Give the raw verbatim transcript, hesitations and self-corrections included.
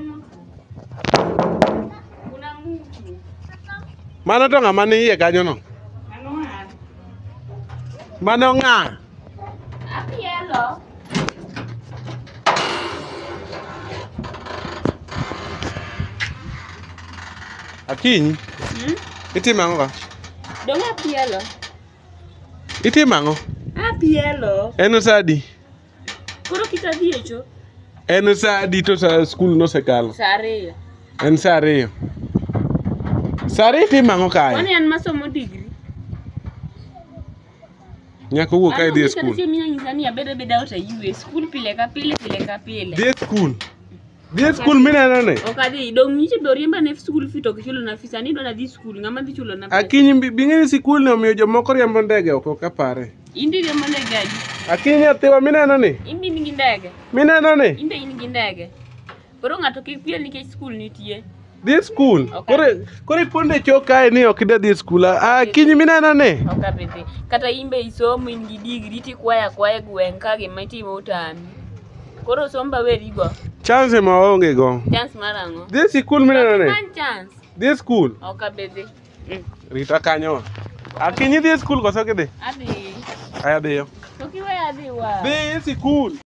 Mano to ng'ama ni iye kanyo no? Mano ng'a? Apielo. Akinyi? Hmm? Itimo ang'o ka? Dong apielo. Itimo ang'o? Apielo. En sa adi? Koro kita dhi e cho. En sa adi to sa skul nosekalo? Sa ariyo. En sa ariyo. Sa ariyo itimo ang'o kae? Wani an masomo degree. Nyaka wuok kae dhi e skul. Ano kata minya nyisa ni abeda beda ota yue skul pile ka pile pile ka pile. Dhi e skul. Dhi e skul mineno ne? Ok adhi dong niche be oriemba ne skul fit ok chulo na fisa ni dona dhi skul ng'ama dhi chulo na pesa. Akinyi bing'e skul no omiyo jomoko riembo ndege oko ka pare. Indi riembo ndege adi? Akinyi nyathiwa mineno ni? Indi in gi ndege. Mineno ni? Inde in gi ndege. Koro ng'ato kik piel nikech skul nitie. Dhi e skul? Kore kore iponde chok kae ni ok ida dhi e skul. Akinyi mineno ni? Ok abedhi. Kata imbe isomo in gi degree tikwaya kwaya gweng' ka gima itimo otami. Koro somba werigo. Chance ma onge go. Chance mar ang'o? Dhi e skul mineno ni? Man chance. Dhi e skul? Ok abedhi. Mm. Rita kanyo. Akinyi dhi e skul koso kidhi? Adhi. Aya dhiyo. To kiwe adhi wa. Dhi e skul.